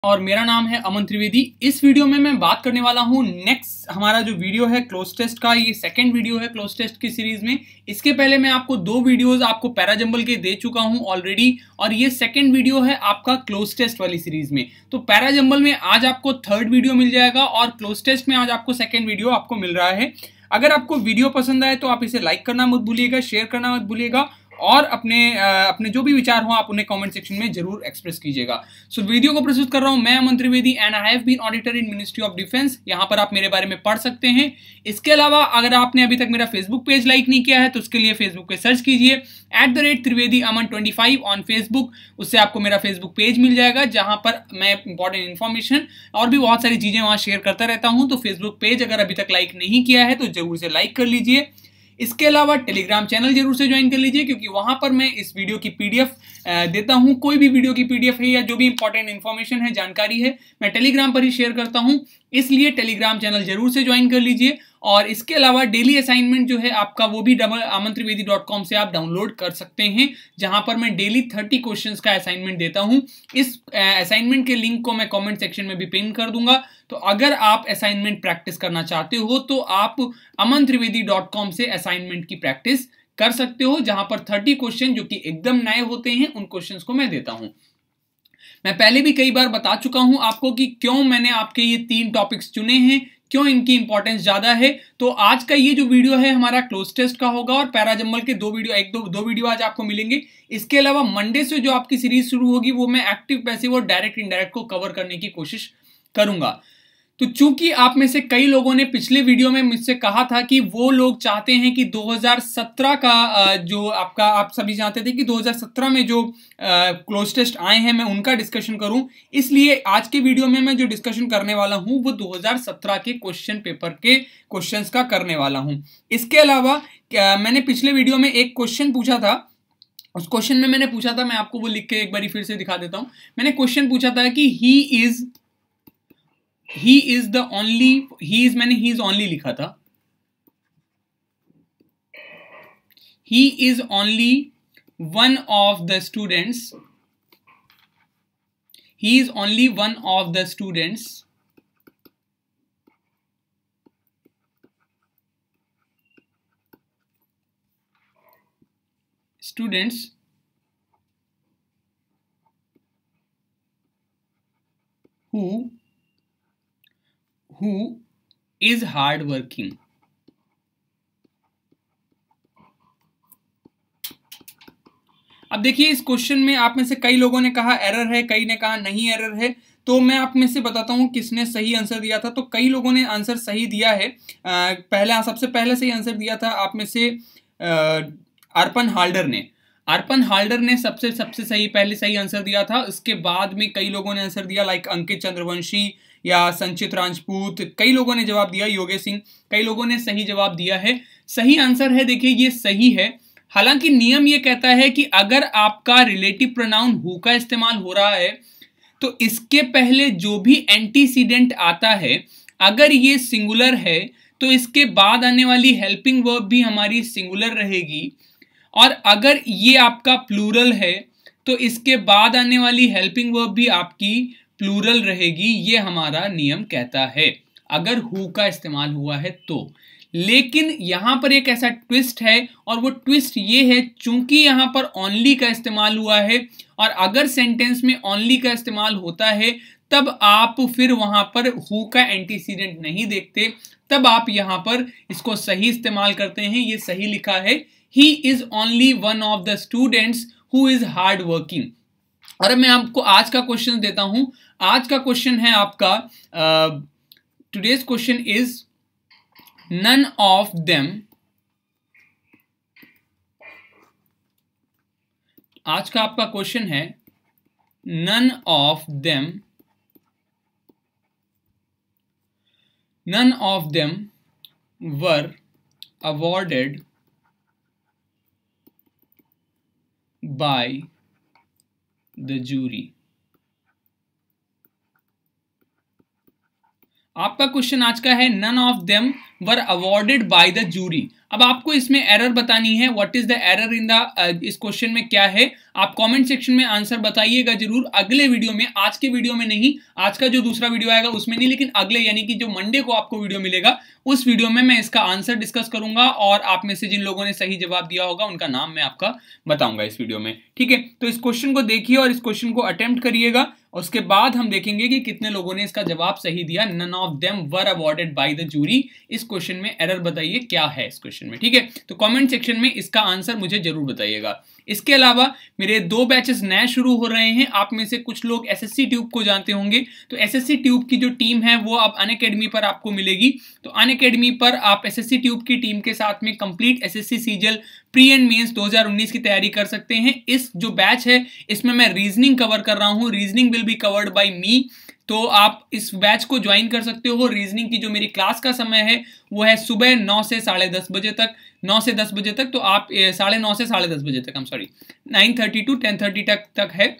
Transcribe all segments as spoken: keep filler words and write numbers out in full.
और मेरा नाम है अमन त्रिवेदी। इस वीडियो में मैं बात करने वाला हूँ नेक्स्ट हमारा जो वीडियो है क्लोज टेस्ट का, ये सेकंड वीडियो है क्लोज टेस्ट की सीरीज में। इसके पहले मैं आपको दो वीडियोस आपको पैराजंबल के दे चुका हूँ ऑलरेडी, और ये सेकंड वीडियो है आपका क्लोज टेस्ट वाली सीरीज में। तो पैराजंबल में आज आपको थर्ड वीडियो मिल जाएगा और क्लोज टेस्ट में आज आपको सेकेंड वीडियो आपको मिल रहा है। अगर आपको वीडियो पसंद आए तो आप इसे लाइक करना मत भूलिएगा, शेयर करना मत भूलिएगा, और अपने अपने जो भी विचार हो आप उन्हें कमेंट सेक्शन में जरूर एक्सप्रेस कीजिएगा। सो so, वीडियो को प्रस्तुत कर रहा हूं मैं Aman Trivedi and I have been auditor in ministry of defence. यहां पर आप मेरे बारे में पढ़ सकते हैं। इसके अलावा अगर आपने अभी तक मेरा फेसबुक पेज लाइक नहीं किया है तो उसके लिए फेसबुक पे सर्च कीजिए at the rate Trivedi Aman twenty five on Facebook. उससे आपको मेरा फेसबुक पेज मिल जाएगा जहां पर मैं इंपॉर्टेंट इन्फॉर्मेशन और भी बहुत सारी चीजें वहां शेयर करता रहता हूं। तो फेसबुक पेज अगर अभी तक लाइक नहीं किया है तो जरूर से लाइक कर लीजिए। इसके अलावा टेलीग्राम चैनल जरूर से ज्वाइन कर लीजिए, क्योंकि वहां पर मैं इस वीडियो की पीडीएफ देता हूं। कोई भी वीडियो की पीडीएफ है या जो भी इंपॉर्टेंट इन्फॉर्मेशन है, जानकारी है, मैं टेलीग्राम पर ही शेयर करता हूं। इसलिए टेलीग्राम चैनल जरूर से ज्वाइन कर लीजिए। और इसके अलावा डेली असाइनमेंट जो है आपका, वो भी double Aman Trivedi dot com से आप डाउनलोड कर सकते हैं, जहां पर मैं डेली थर्टी क्वेश्चंस का असाइनमेंट देता हूं। इस असाइनमेंट के लिंक को मैं कमेंट सेक्शन में भी पिन कर दूंगा। तो अगर आप असाइनमेंट प्रैक्टिस करना चाहते हो तो आप अमन त्रिवेदी डॉट कॉम से असाइनमेंट की प्रैक्टिस कर सकते हो, जहां पर थर्टी क्वेश्चन जो कि एकदम नए होते हैं उन क्वेश्चंस को मैं देता हूं। मैं पहले भी कई बार बता चुका हूं आपको कि क्यों मैंने आपके ये तीन टॉपिक्स चुने हैं, क्यों इनकी इंपॉर्टेंस ज्यादा है। तो आज का ये जो वीडियो है हमारा क्लोज टेस्ट का होगा, और पैराजंबल के दो वीडियो एक दो दो वीडियो आज आपको मिलेंगे। इसके अलावा मंडे से जो आपकी सीरीज शुरू होगी वो मैं एक्टिव पैसिव और डायरेक्ट इनडायरेक्ट को कवर करने की कोशिश करूंगा। तो चूंकि आप में से कई लोगों ने पिछले वीडियो में मुझसे कहा था कि वो लोग चाहते हैं कि दो हज़ार सत्रह का जो आपका, आप सभी चाहते थे कि दो हज़ार सत्रह में जो क्लोज टेस्ट आए हैं मैं उनका डिस्कशन करूं, इसलिए आज के वीडियो में मैं जो डिस्कशन करने वाला हूं वो दो हज़ार सत्रह के क्वेश्चन पेपर के क्वेश्चंस का करने वाला हूं। इसके अलावा मैंने पिछले वीडियो में एक क्वेश्चन पूछा था। उस क्वेश्चन में मैंने पूछा था, मैं आपको वो लिख के एक बार फिर से दिखा देता हूं। मैंने क्वेश्चन पूछा था कि he is He is the only, he is मैंने he is only लिखा था। He is only one of the students. He is only one of the students students who who is hard working। अब देखिए इस question में आप में से कई लोगों ने कहा एरर है, कई ने कहा नहीं एरर है। तो मैं आप में से बताता हूं किसने सही आंसर दिया था। तो कई लोगों ने आंसर सही दिया है। आ, पहला सबसे पहले सही आंसर दिया था आप में से अर्पण हाल्डर ने। अर्पण हाल्डर ने सबसे सबसे सही पहले सही आंसर दिया था। उसके बाद में कई लोगों ने आंसर दिया, लाइक अंकित चंद्रवंशी या संचित राजपूत, कई लोगों ने जवाब दिया, योगेश सिंह, कई लोगों ने सही जवाब दिया है। सही आंसर है, देखिए ये सही है। हालांकि नियम ये कहता है कि अगर आपका रिलेटिव प्रोनाउन हु का इस्तेमाल हो रहा है तो इसके पहले जो भी एंटीसीडेंट आता है, अगर ये सिंगुलर है तो इसके बाद आने वाली हेल्पिंग वर्ब भी हमारी सिंगुलर रहेगी, और अगर ये आपका प्लूरल है तो इसके बाद आने वाली हेल्पिंग वर्ब भी आपकी प्लूरल रहेगी। ये हमारा नियम कहता है अगर हु का इस्तेमाल हुआ है तो। लेकिन यहां पर एक ऐसा ट्विस्ट है, और वो ट्विस्ट ये है, चूंकि यहां पर ओनली का इस्तेमाल हुआ है, और अगर सेंटेंस में ओनली का इस्तेमाल होता है तब आप फिर वहां पर हु का एंटीसीडेंट नहीं देखते, तब आप यहां पर इसको सही इस्तेमाल करते हैं। ये सही लिखा है, he is only one of the students who is hard working. और मैं आपको आज का क्वेश्चन देता हूं। आज का क्वेश्चन है आपका, today's question is none of them. आज का आपका क्वेश्चन है none of them none of them were awarded by the jury. आपका क्वेश्चन आज का है none of them were awarded by the jury. अब आपको इसमें एरर बतानी है, what is the error in the, इस क्वेश्चन में क्या है, आप कमेंट सेक्शन में आंसर बताइएगा जरूर। अगले वीडियो में, आज के वीडियो में नहीं, आज का जो दूसरा वीडियो आएगा उसमें नहीं, लेकिन अगले यानी कि जो मंडे को आपको वीडियो मिलेगा उस वीडियो में मैं इसका आंसर डिस्कस करूंगा और आप में से जिन लोगों ने सही जवाब दिया होगा उनका नाम मैं आपका बताऊंगा इस वीडियो में, ठीक है। तो इस क्वेश्चन को देखिए और इस क्वेश्चन को अटेम्प्ट करिएगा, उसके बाद हम देखेंगे कि कितने लोगों ने इसका जवाब सही दिया। None of them were awarded by the jury. इस क्वेश्चन में एरर बताइए क्या है इस क्वेश्चन में, ठीक है। तो कमेंट सेक्शन में इसका आंसर मुझे जरूर बताइएगा। इसके अलावा मेरे दो बैचेस नए शुरू हो रहे हैं। आप में से कुछ लोग एसएससी ट्यूब को जानते होंगे, तो एसएससी ट्यूब की जो टीम है वो अब अनअकैडमी पर आपको मिलेगी। तो अनअकैडमी पर आप एसएससी ट्यूब की टीम के साथ में complete SSC CGL pre and mains दो हज़ार उन्नीस की तैयारी कर सकते हैं। इस जो बैच है इसमें मैं रीजनिंग कवर कर रहा हूं, reasoning will be covered by me. तो आप इस बैच को ज्वाइन कर सकते हो। रीजनिंग की जो मेरी क्लास का समय है वो है सुबह नौ से साढ़े दस बजे तक, नौ से दस बजे तक। तो आप साढ़े नौ से साढ़े दस बजे तक, हम sorry nine thirty to ten thirty तक तक है,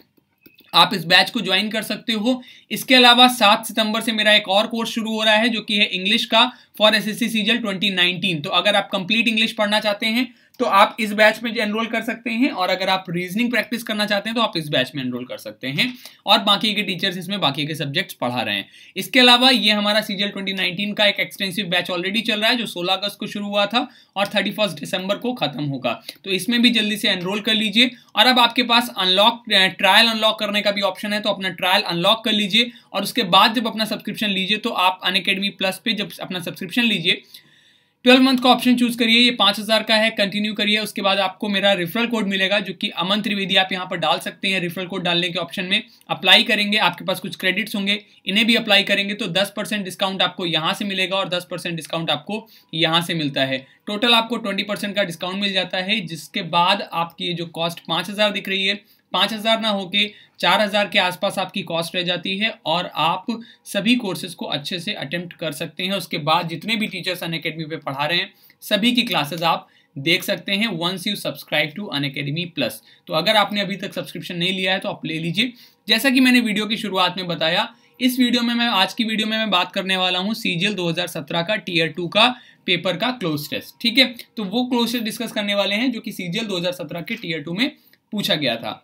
आप इस बैच को ज्वाइन कर सकते हो। इसके अलावा सात सितंबर से मेरा एक और कोर्स शुरू हो रहा है जो कि है इंग्लिश का for SSC CGL twenty nineteen. तो अगर आप कंप्लीट इंग्लिश पढ़ना चाहते हैं तो आप इस बैच में एनरोल कर सकते हैं, और अगर आप रीजनिंग प्रैक्टिस करना चाहते हैं तो आप इस बैच में एनरोल कर सकते हैं, और बाकी के टीचर्स इसमें बाकी के सब्जेक्ट्स पढ़ा रहे हैं। इसके अलावा ये हमारा सीजीएल ट्वेंटी नाइनटीन का एक एक्सटेंसिव बैच ऑलरेडी चल रहा है जो सोलह अगस्त को शुरू हुआ था और थर्टी फर्स्ट दिसंबर को खत्म होगा। तो इसमें भी जल्दी से एनरोल कर लीजिए। और अब आपके पास अनलॉक ट्रायल अनलॉक करने का भी ऑप्शन है, तो अपना ट्रायल अनलॉक कर लीजिए और उसके बाद जब अपना सब्सक्रिप्शन लीजिए तो आप अनअकैडमी प्लस पे जब अपना सब्सक्रिप्शन लीजिए ट्वेल्व मंथ का ऑप्शन चूज करिए, ये पांच हजार का है, कंटिन्यू करिए। उसके बाद आपको मेरा रेफरल कोड मिलेगा जो कि अमन त्रिवेदी, आप यहाँ पर डाल सकते हैं। रेफरल कोड डालने के ऑप्शन में अप्लाई करेंगे, आपके पास कुछ क्रेडिट्स होंगे, इन्हें भी अप्लाई करेंगे तो दस परसेंट डिस्काउंट आपको यहाँ से मिलेगा और दस परसेंट डिस्काउंट आपको यहाँ से मिलता है। टोटल आपको ट्वेंटी परसेंट का डिस्काउंट मिल जाता है, जिसके बाद आपकी जो कॉस्ट पाँच हजार दिख रही है, पाँच हजार ना होके चार हजार के आसपास आपकी कॉस्ट रह जाती है और आप सभी कोर्सेज को अच्छे से अटेम्प्ट कर सकते हैं। उसके बाद जितने भी टीचर्स अनअकैडमी पे पढ़ा रहे हैं सभी की क्लासेस आप देख सकते हैं once you subscribe to Unacademy plus. तो अगर आपने अभी तक सब्सक्रिप्शन नहीं लिया है तो आप ले लीजिए। जैसा कि मैंने वीडियो की शुरुआत में बताया, इस वीडियो में मैं आज की वीडियो में मैं बात करने वाला हूँ सीजीएल दो हज़ार सत्रह का टीयर टू का पेपर का क्लोज टेस्ट, ठीक है। तो वो क्लोज टेस्ट डिस्कस करने वाले हैं जो कि सीजीएल दो हज़ार सत्रह के टीयर टू में पूछा गया था।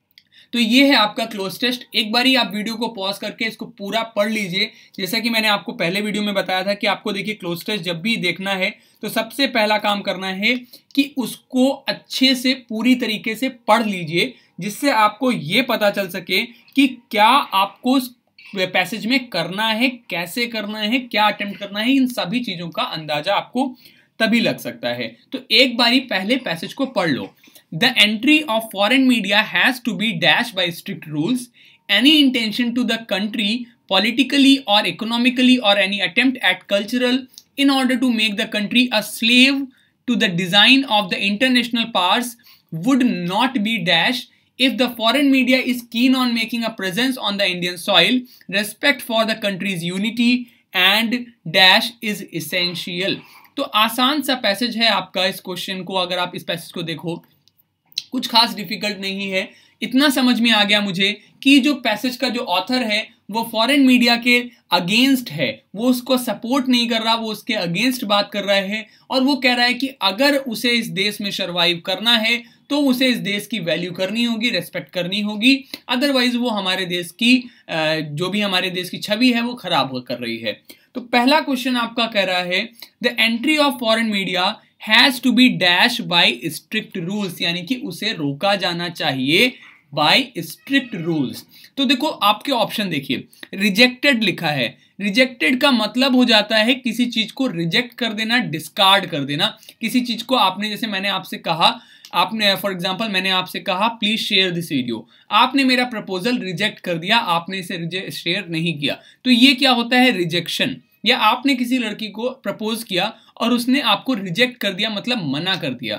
तो ये है आपका क्लोज टेस्ट। एक बार ही आप वीडियो को पॉज करके इसको पूरा पढ़ लीजिए। जैसा कि मैंने आपको पहले वीडियो में बताया था कि आपको देखिए क्लोज टेस्ट जब भी देखना है तो सबसे पहला काम करना है कि उसको अच्छे से पूरी तरीके से पढ़ लीजिए, जिससे आपको ये पता चल सके कि क्या आपको पैसेज में करना है, कैसे करना है, क्या अटेम्प्ट करना है। इन सभी चीजों का अंदाजा आपको तभी लग सकता है। तो एक बारी पहले पैसेज को पढ़ लो। The entry of foreign media has to be dashed by strict rules. Any intention to the country politically or economically or any attempt at cultural in order to make the country a slave to the design of the international powers would not be dashed. If the foreign media is keen on making a presence on the Indian soil, respect for the country's unity and dash is essential. तो आसान सा passage है आपका। इस question को अगर आप इस पैसेज को देखो, कुछ खास डिफिकल्ट नहीं है। इतना समझ में आ गया मुझे कि जो पैसेज का जो ऑथर है वो फॉरेन मीडिया के अगेंस्ट है, वो उसको सपोर्ट नहीं कर रहा, वो उसके अगेंस्ट बात कर रहा है और वो कह रहा है कि अगर उसे इस देश में सर्वाइव करना है तो उसे इस देश की वैल्यू करनी होगी, रेस्पेक्ट करनी होगी, अदरवाइज वो हमारे देश की जो भी हमारे देश की छवि है वो खराब कर रही है। तो पहला क्वेश्चन आपका कह रहा है the entry of foreign media has to be dash by strict rules, यानी कि उसे रोका जाना चाहिए बाय स्ट्रिक्ट रूल्स। तो देखो आपके ऑप्शन देखिए, रिजेक्टेड लिखा है। रिजेक्टेड का मतलब हो जाता है किसी चीज को रिजेक्ट कर देना, डिस्कार्ड कर देना। किसी चीज को आपने, जैसे मैंने आपसे कहा, आपने फॉर एग्जांपल मैंने आपसे कहा प्लीज शेयर दिस वीडियो, आपने मेरा प्रपोजल रिजेक्ट कर दिया, आपने इसे शेयर नहीं किया, तो ये क्या होता है, रिजेक्शन। या आपने किसी लड़की को प्रपोज किया और उसने आपको रिजेक्ट कर दिया, मतलब मना कर दिया।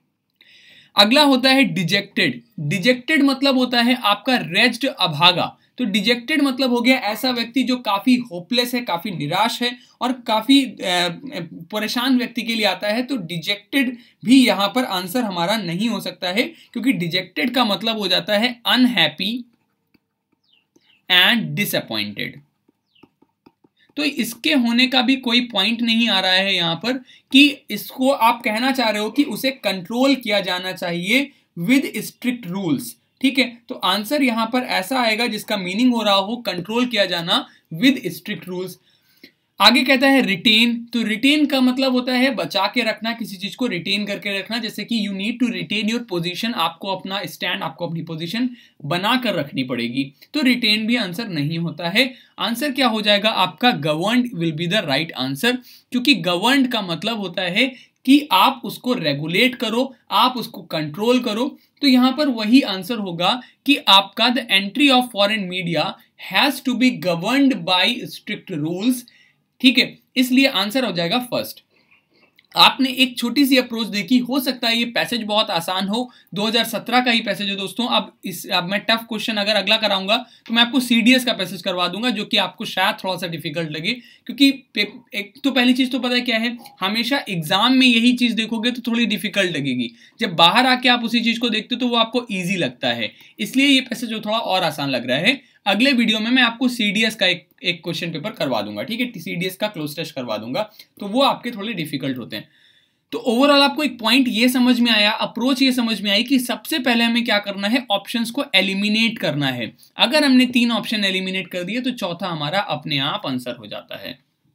अगला होता है डिजेक्टेड। डिजेक्टेड मतलब होता है आपका रेज्ड, अभागा। तो डिजेक्टेड मतलब हो गया ऐसा व्यक्ति जो काफी होपलेस है, काफी निराश है और काफी परेशान व्यक्ति के लिए आता है। तो डिजेक्टेड भी यहां पर आंसर हमारा नहीं हो सकता है, क्योंकि डिजेक्टेड का मतलब हो जाता है अनहैप्पी एंड डिसअपॉइंटेड। तो इसके होने का भी कोई पॉइंट नहीं आ रहा है यहाँ पर कि इसको आप कहना चाह रहे हो कि उसे कंट्रोल किया जाना चाहिए विद स्ट्रिक्ट रूल्स। ठीक है, तो आंसर यहां पर ऐसा आएगा जिसका मीनिंग हो रहा हो कंट्रोल किया जाना विद स्ट्रिक्ट रूल्स। आगे कहता है रिटेन, तो रिटेन का मतलब होता है बचा के रखना, किसी चीज को रिटेन करके रखना, जैसे कि you need to retain your position, आपको अपना स्टैंड, आपको अपनी पोजीशन बना कर रखनी पड़ेगी। तो रिटेन भी आंसर नहीं होता है। आंसर क्या हो जाएगा आपका? Governed will be the right answer, क्योंकि गवर्नड का मतलब होता है कि आप उसको रेगुलेट करो, आप उसको कंट्रोल करो। तो यहां पर वही आंसर होगा कि आपका the entry of foreign media has to be governed by strict rules. ठीक है, इसलिए आंसर हो जाएगा फर्स्ट। आपने एक छोटी सी अप्रोच देखी, हो सकता है ये पैसेज बहुत आसान हो, दो हज़ार सत्रह का ही पैसेज है दोस्तों। अब इस अब मैं टफ क्वेश्चन अगर अगला कराऊंगा तो मैं आपको सीडीएस का पैसेज करवा दूंगा, जो कि आपको शायद थोड़ा सा डिफिकल्ट लगे, क्योंकि एक तो पहली चीज तो पता है क्या है, हमेशा एग्जाम में यही चीज देखोगे तो थोड़ी डिफिकल्ट लगेगी, जब बाहर आके आप उसी चीज को देखते हो तो वो आपको ईजी लगता है, इसलिए ये पैसेज थोड़ा और आसान लग रहा है। अगले वीडियो में मैं आपको सीडीएस का एक एक क्वेश्चन पेपर करवा दूंगा, ठीक है, सीडीएस का क्लोज टेस्ट करवा दूंगा, तो वो आपके थोड़े डिफिकल्ट होते हैं। तो ओवरऑल आपको एक पॉइंट ये समझ में आया, अप्रोच ये समझ में आई कि सबसे पहले हमें क्या करना है, ऑप्शंस को एलिमिनेट करना है। अगर हमने तीन ऑप्शन एलिमिनेट कर दिए तो चौथा हमारा अपने आप आंसर हो जाता है।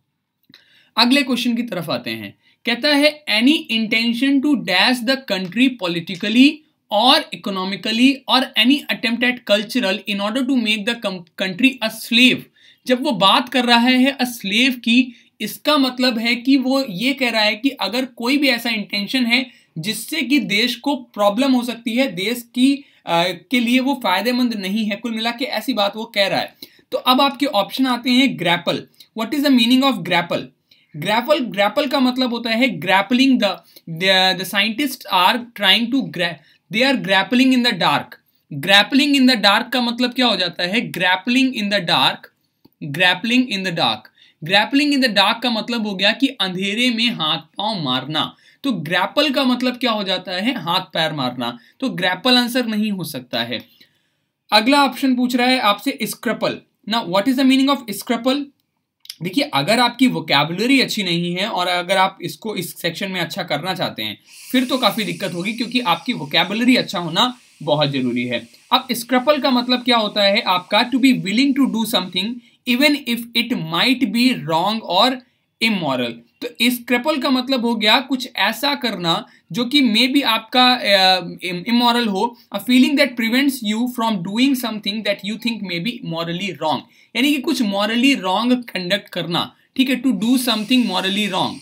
अगले क्वेश्चन की तरफ आते हैं। कहता है any intention to dash the country politically और इकोनॉमिकली और any attempt at cultural in order to make the country a slave. जब वो बात कर रहा है अ स्लेव की, इसका मतलब है कि वो ये कह रहा है कि अगर कोई भी ऐसा इंटेंशन है जिससे कि देश को प्रॉब्लम हो सकती है, देश की आ, के लिए वो फायदेमंद नहीं है, कुल मिला के ऐसी बात वो कह रहा है। तो अब आपके ऑप्शन आते हैं grapple. What is the meaning of grapple? Grapple grapple का मतलब होता है grappling, the the scientist are trying to they are grappling in the dark. Grappling in the dark का मतलब क्या हो जाता है? Grappling in the dark, grappling in the dark grappling in the dark का मतलब हो गया कि अंधेरे में हाथ पांव मारना। तो ग्रैपल का मतलब क्या हो जाता है? हाथ पैर मारना। तो ग्रैपल आंसर नहीं हो सकता है। अगला ऑप्शन पूछ रहा है आपसे स्क्रैपल। ना what is the meaning of scruple? देखिए, अगर आपकी वोकैबुलरी अच्छी नहीं है और अगर आप इसको इस सेक्शन में अच्छा करना चाहते हैं फिर तो काफी दिक्कत होगी, क्योंकि आपकी वोकैबुलरी अच्छा होना बहुत जरूरी है। अब स्क्रैपल का मतलब क्या होता है आपका? To be willing to do something even if it might be wrong और इमोरल। तो स्क्रैपल का मतलब हो गया कुछ ऐसा करना जो कि मे बी आपका इमोरल हो, a feeling that prevents you from doing something that you think may be morally wrong, यानी कि कुछ मॉरली रॉन्ग कंडक्ट करना। ठीक है, to do something morally wrong.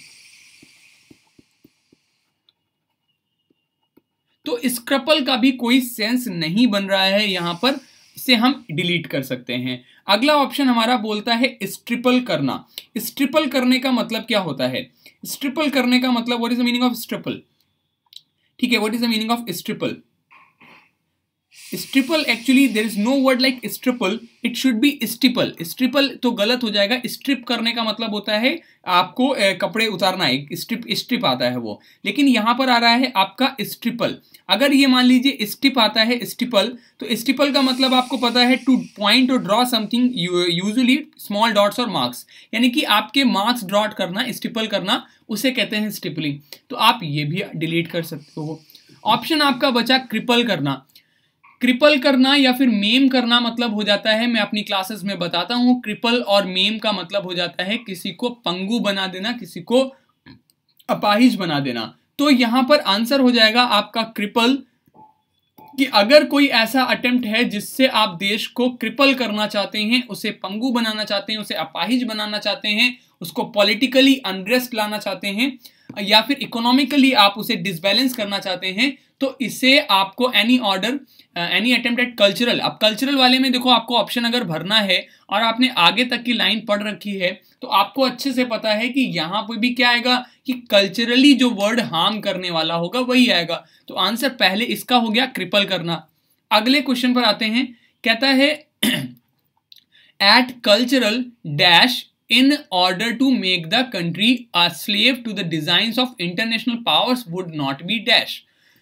तो स्क्रैपल का भी कोई सेंस नहीं बन रहा है यहां पर, इसे हम डिलीट कर सकते हैं। अगला ऑप्शन हमारा बोलता है स्ट्रिपल करना। स्ट्रिपल करने का मतलब क्या होता है? स्ट्रिपल करने का मतलब what is the meaning of stipple? ठीक है, what is the meaning of stipple? Stipple actually there is no word like stipple, it should be stipple. Stipple तो गलत हो जाएगा। स्ट्रिप करने का मतलब होता है आपको ए, कपड़े उतारना, एक स्ट्रिप स्ट्रिप आता है वो, लेकिन यहां पर आ रहा है आपका स्ट्रिपल। अगर ये मान लीजिए स्ट्रिप आता है स्ट्रिपल, तो स्ट्रिपल का मतलब आपको पता है टू पॉइंट और draw something, usually small dots और मार्क्स, यानी कि आपके मार्क्स ड्रॉट करना, स्ट्रिपल करना, उसे कहते हैं स्ट्रिपलिंग। तो आप ये भी डिलीट कर सकते हो। ऑप्शन आपका बचा क्रिपल करना। क्रिपल करना या फिर मेम करना मतलब हो जाता है, मैं अपनी क्लासेस में बताता हूं, क्रिपल और मेम का मतलब हो जाता है किसी को पंगु बना देना, किसी को अपाहिज बना देना। तो यहां पर आंसर हो जाएगा आपका क्रिपल, कि अगर कोई ऐसा अटेम्प्ट है जिससे आप देश को क्रिपल करना चाहते हैं, उसे पंगु बनाना चाहते हैं, उसे अपाहिज बनाना चाहते हैं, उसको पॉलिटिकली अनरेस्ट लाना चाहते हैं, या फिर इकोनॉमिकली आप उसे डिसबैलेंस करना चाहते हैं, तो इसे आपको any order any attempt at cultural. अब कल्चरल वाले में देखो, आपको ऑप्शन अगर भरना है और आपने आगे तक की लाइन पढ़ रखी है तो आपको अच्छे से पता है कि यहां पर भी क्या आएगा कि कल्चरली जो वर्ड हार्म करने वाला होगा वही आएगा। तो आंसर पहले इसका हो गया क्रिपल करना। अगले क्वेश्चन पर आते हैं। कहता है at cultural dash in order to make the country a slave to the designs of international powers would not be dash।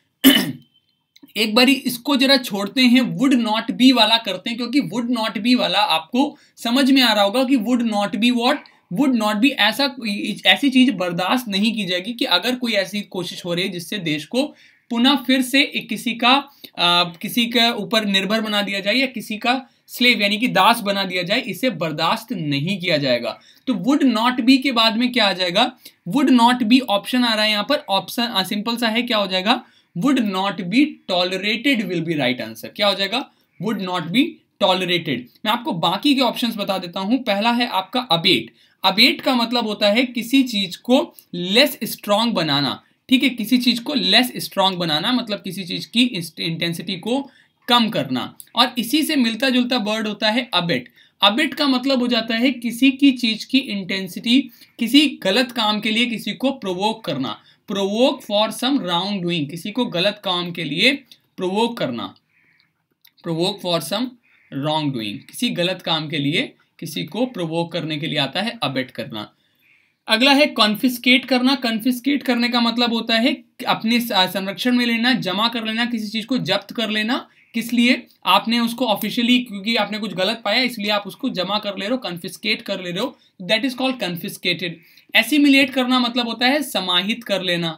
एक बारी इसको जरा छोड़ते हैं, would not be वाला करते हैं, क्योंकि would not be वाला आपको समझ में आ रहा होगा कि would not be what would not be, ऐसा ऐसी चीज बर्दाश्त नहीं की जाएगी कि अगर कोई ऐसी कोशिश हो रही है जिससे देश को पुनः फिर से एक किसी का आ, किसी के ऊपर निर्भर बना दिया जाए या किसी का स्लेव यानी कि दास बना दिया जाए, इसे बर्दाश्त नहीं किया जाएगा। तो वुड नॉट बी के बाद में क्या आ जाएगा, वुड नॉट बी ऑप्शन आ रहा है यहाँ पर, ऑप्शन सिंपल सा है, क्या हो जाएगा, would not be tolerated will be right answer. क्या हो जाएगा, वुड नॉट बी टॉलरेटेड। मैं आपको बाकी के ऑप्शंस बता देता हूं। पहला है आपका अबेट। अबेट का मतलब होता है किसी चीज को लेस स्ट्रांग बनाना, ठीक है, किसी चीज को लेस स्ट्रांग बनाना मतलब किसी चीज की इंटेंसिटी को कम करना। और इसी से मिलता जुलता वर्ड होता है अबेट। अबेट का मतलब हो जाता है किसी की चीज की इंटेंसिटी, किसी गलत काम के लिए किसी को प्रोवोक करना, provoke for some wrongdoing, किसी को गलत काम के लिए प्रोवोक करना, provoke for some wrongdoing, किसी गलत काम के लिए किसी को प्रोवोक करने के लिए आता है अबेट करना। अगला है कॉन्फिस्केट करना। कॉन्फिस्केट करने का मतलब होता है अपने संरक्षण में लेना, जमा कर लेना, किसी चीज को जब्त कर लेना। किस लिए, आपने उसको ऑफिशियली, क्योंकि आपने कुछ गलत पाया इसलिए आप उसको जमा कर ले रहे हो, कॉन्फिस्केट कर ले रहे हो, that is called confiscated. Assimilate करना मतलब होता है समाहित कर लेना,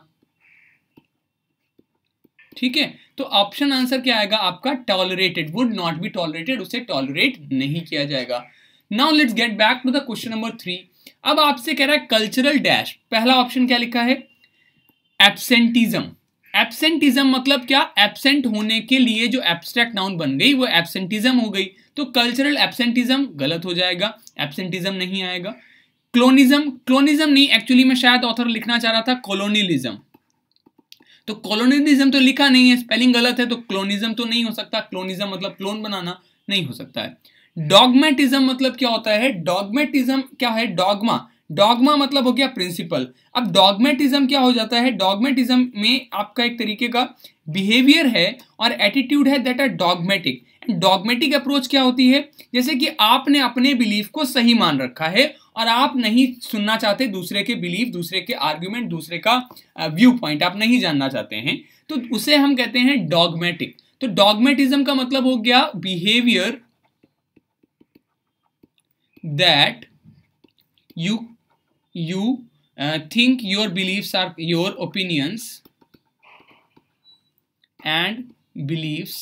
ठीक है। तो ऑप्शन आंसर क्या आएगा आपका, tolerated, would not be tolerated, उसे टॉलरेट नहीं किया जाएगा। Now let's get back to the question number three. अब आपसे कह रहा है कल्चरल डैश। पहला ऑप्शन क्या लिखा है, एब्सेंटिज्म। एब्सेंटिज्म मतलब क्या, एब्सेंट होने के लिए जो एब्स्ट्रैक्ट नाउन बन गई वो एब्सेंटिज्म हो गई। तो कल्चरल एब्सेंटिज्म गलत हो जाएगा, एब्सेंटिज्म नहीं आएगा। क्लोनिज्म, क्लोनिज्म नहीं, एक्चुअली में शायद ऑथर लिखना चाह रहा था कोलोनियलिज्म, तो कोलोनियलिज्म तो लिखा नहीं है, स्पेलिंग गलत है, तो क्लोनिज्म तो नहीं हो सकता। क्लोनिज्म मतलब क्लोन बनाना, नहीं हो सकता है। डॉगमेटिज्म मतलब क्या होता है, डॉगमेटिज्म क्या है, डॉगमा, डॉगमा मतलब हो गया प्रिंसिपल। अब डॉगमेटिज्म क्या हो जाता है, डॉगमेटिज्म में आपका एक तरीके का बिहेवियर है और एटीट्यूड है that are dogmatic. Dogmatic approach क्या होती है, जैसे कि आपने अपने बिलीफ को सही मान रखा है और आप नहीं सुनना चाहते दूसरे के बिलीफ, दूसरे के आर्ग्यूमेंट, दूसरे का व्यू पॉइंट आप नहीं जानना चाहते हैं, तो उसे हम कहते हैं डॉगमेटिक। तो डॉगमेटिज्म का मतलब हो गया behaviour that you you uh, think your beliefs are your opinions and beliefs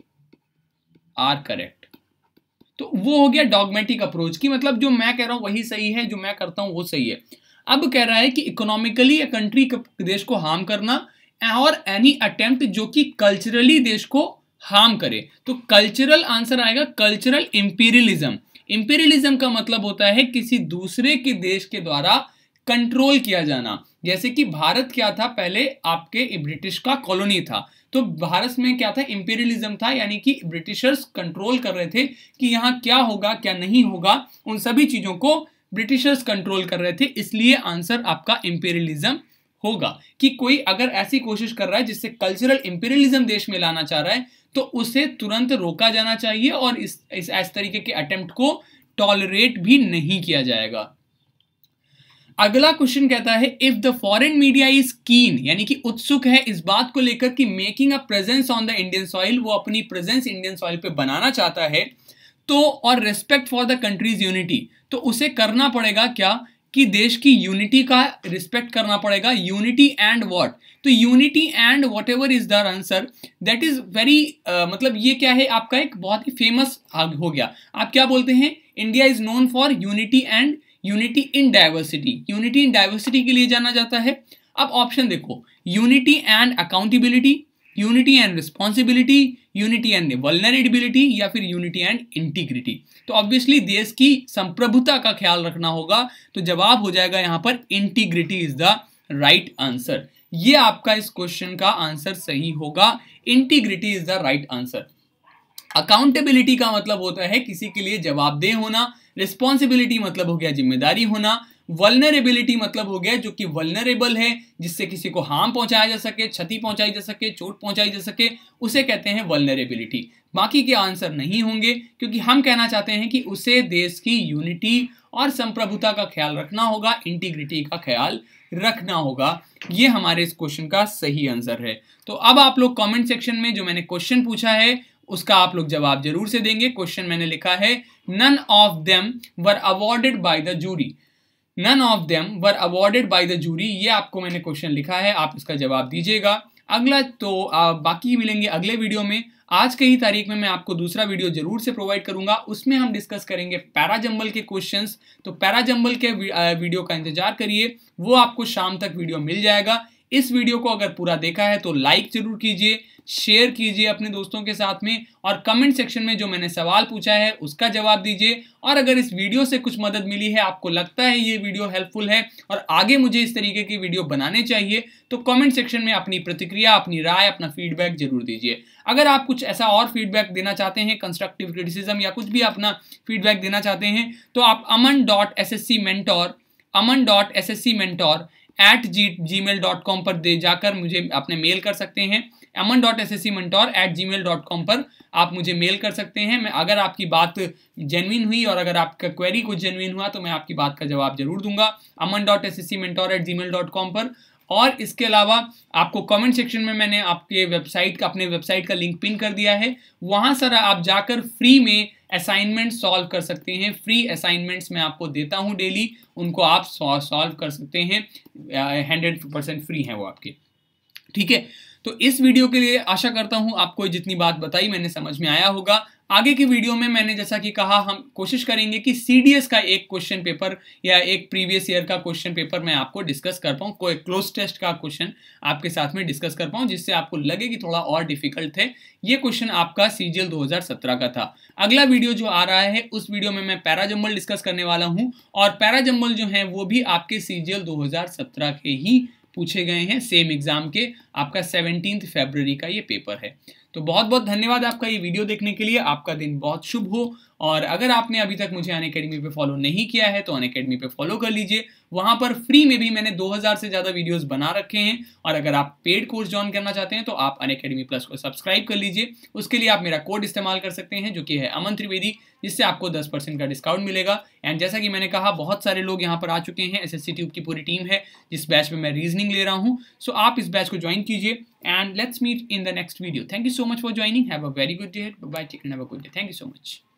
are correct। तो वो हो गया डॉगमेटिक अप्रोच की, मतलब जो मैं कह रहा हूं वही सही है, जो मैं करता हूं वो सही है। अब कह रहा है कि इकोनॉमिकली या कंट्री देश को हार्म करना और एनी अटेम्प्ट जो कि कल्चरली देश को हार्म करे। तो कल्चरल आंसर आएगा कल्चरल इंपीरियलिज्म। इंपीरियलिज्म का मतलब होता है किसी दूसरे के देश के द्वारा कंट्रोल किया जाना। जैसे कि भारत क्या था, पहले आपके ब्रिटिश का कॉलोनी था, तो भारत में क्या था, इंपीरियलिज्म था, यानी कि ब्रिटिशर्स कंट्रोल कर रहे थे कि यहाँ क्या होगा क्या नहीं होगा, उन सभी चीजों को ब्रिटिशर्स कंट्रोल कर रहे थे। इसलिए आंसर आपका इंपीरियलिज्म होगा कि कोई अगर ऐसी कोशिश कर रहा है जिससे कल्चरल इंपीरियलिज्म देश में लाना चाह रहा है तो उसे तुरंत रोका जाना चाहिए और इस इस, इस तरीके के अटेम्प्ट को टॉलरेट भी नहीं किया जाएगा। अगला क्वेश्चन कहता है if the foreign media is keen, यानी कि उत्सुक है इस बात को लेकर कि making a presence on the Indian soil, वो अपनी प्रेजेंस इंडियन सॉइल पे बनाना चाहता है, तो और respect for the country's unity, तो उसे करना पड़ेगा क्या कि देश की यूनिटी का रिस्पेक्ट करना पड़ेगा। यूनिटी एंड व्हाट, तो unity and whatever is the answer, that is very मतलब ये क्या है आपका एक बहुत ही फेमस हो गया। आप क्या बोलते हैं, India is known for unity and unity in diversity, unity in diversity के लिए जाना जाता है। अब ऑप्शन देखो, unity and accountability, unity and responsibility, unity and vulnerability, या फिर यूनिटी एंड इंटीग्रिटी। तो ऑब्वियसली देश की संप्रभुता का ख्याल रखना होगा, तो जवाब हो जाएगा यहां पर integrity is the right answer. ये आपका इस क्वेश्चन का आंसर सही होगा, integrity is the right answer. Accountability का मतलब होता है किसी के लिए जवाबदेह होना, रिस्पॉन्सिबिलिटी मतलब हो गया जिम्मेदारी होना, वल्नरेबिलिटी मतलब हो गया जो कि वल्नरेबल है, जिससे किसी को हार्म पहुंचाया जा सके, क्षति पहुंचाई जा सके, चोट पहुंचाई जा सके, उसे कहते हैं वल्नरेबिलिटी। बाकी के आंसर नहीं होंगे क्योंकि हम कहना चाहते हैं कि उसे देश की यूनिटी और संप्रभुता का ख्याल रखना होगा, इंटीग्रिटी का ख्याल रखना होगा। ये हमारे इस क्वेश्चन का सही आंसर है। तो अब आप लोग कमेंट सेक्शन में जो मैंने क्वेश्चन पूछा है उसका आप लोग जवाब जरूर से देंगे। क्वेश्चन मैंने लिखा है none of them were awarded by the jury, none of them were awarded by the jury. ये आपको मैंने क्वेश्चन लिखा है, आप इसका जवाब दीजिएगा। अगला तो आ, बाकी मिलेंगे अगले वीडियो में। आज के ही तारीख में मैं आपको दूसरा वीडियो जरूर से प्रोवाइड करूंगा, उसमें हम डिस्कस करेंगे पैराजंबल के क्वेश्चंस। तो पैराजंबल के वीडियो का इंतजार करिए, वो आपको शाम तक वीडियो मिल जाएगा। इस वीडियो को अगर पूरा देखा है तो लाइक जरूर कीजिए, शेयर कीजिए अपने दोस्तों के साथ में, और कमेंट सेक्शन में जो मैंने सवाल पूछा है उसका जवाब दीजिए। और अगर इस वीडियो से कुछ मदद मिली है, आपको लगता है ये वीडियो हेल्पफुल है और आगे मुझे इस तरीके की वीडियो बनाने चाहिए, तो कमेंट सेक्शन में अपनी प्रतिक्रिया, अपनी राय, अपना फीडबैक जरूर दीजिए। अगर आप कुछ ऐसा और फीडबैक देना चाहते हैं, कंस्ट्रक्टिव क्रिटिसिज्म या कुछ भी अपना फीडबैक देना चाहते हैं, तो आप Aman dot S S C mentor Aman dot S S C mentor at G Gmail dot com पर दे जाकर मुझे अपने मेल कर सकते हैं। Aman dot S S C mentor at Gmail dot com पर आप मुझे मेल कर सकते हैं। मैं अगर आपकी बात जेन्युइन हुई और अगर आपका क्वेरी कुछ जेन्युइन हुआ तो मैं आपकी बात का जवाब जरूर दूंगा Aman dot S S C mentor at Gmail dot com पर। और इसके अलावा आपको कमेंट सेक्शन में मैंने आपके वेबसाइट का अपने वेबसाइट का लिंक पिन कर दिया है, वहां सर आप जाकर फ्री में असाइनमेंट सॉल्व कर सकते हैं। फ्री असाइनमेंट्स मैं आपको देता हूं डेली, उनको आप सॉल्व कर सकते हैं, हंड्रेड परसेंट फ्री हैं वो आपके। ठीक है, तो इस वीडियो के लिए आशा करता हूं आपको जितनी बात बताई मैंने समझ में आया होगा। आगे की वीडियो में मैंने जैसा कि कहा, हम कोशिश करेंगे कि सीडीएस का एक क्वेश्चन पेपर या एक प्रीवियस ईयर का क्वेश्चन पेपर मैं आपको डिस्कस कर पाऊँ, कोई क्लोज टेस्ट का क्वेश्चन आपके साथ में डिस्कस कर पाऊँ, जिससे आपको लगे कि थोड़ा और डिफिकल्ट है। ये क्वेश्चन आपका सीजीएल दो हज़ार सत्रह का था। अगला वीडियो जो आ रहा है उस वीडियो में मैं पैराजंबल डिस्कस करने वाला हूँ, और पैराजंबल जो है वो भी आपके सीजीएल दो हज़ार सत्रह के ही पूछे गए हैं, सेम एग्जाम के। आपका सेवनटीन्थ फरवरी का ये पेपर है। तो बहुत बहुत धन्यवाद आपका ये वीडियो देखने के लिए। आपका दिन बहुत शुभ हो। और अगर आपने अभी तक मुझे अनअकैडमी पे फॉलो नहीं किया है तो अनअकैडमी पे फॉलो कर लीजिए। वहां पर फ्री में भी मैंने दो हज़ार से ज्यादा वीडियोस बना रखे हैं। और अगर आप पेड कोर्स ज्वाइन करना चाहते हैं तो आप अनअकैडमी प्लस को सब्सक्राइब कर लीजिए। उसके लिए आप मेरा कोड इस्तेमाल कर सकते हैं जो कि है अमन त्रिवेदी, जिससे आपको दस परसेंट का डिस्काउंट मिलेगा। एंड जैसा कि मैंने कहा, बहुत सारे लोग यहाँ पर आ चुके हैं। एसएससी ट्यूब की पूरी टीम है जिस बैच में मैं रीजनिंग ले रहा हूँ। सो आप इस बैच को ज्वाइन कीजिए and let's meet in the next video. Thank you so much for joining. Have a very good day. Bye bye. Take care and have a good day. Thank you so much.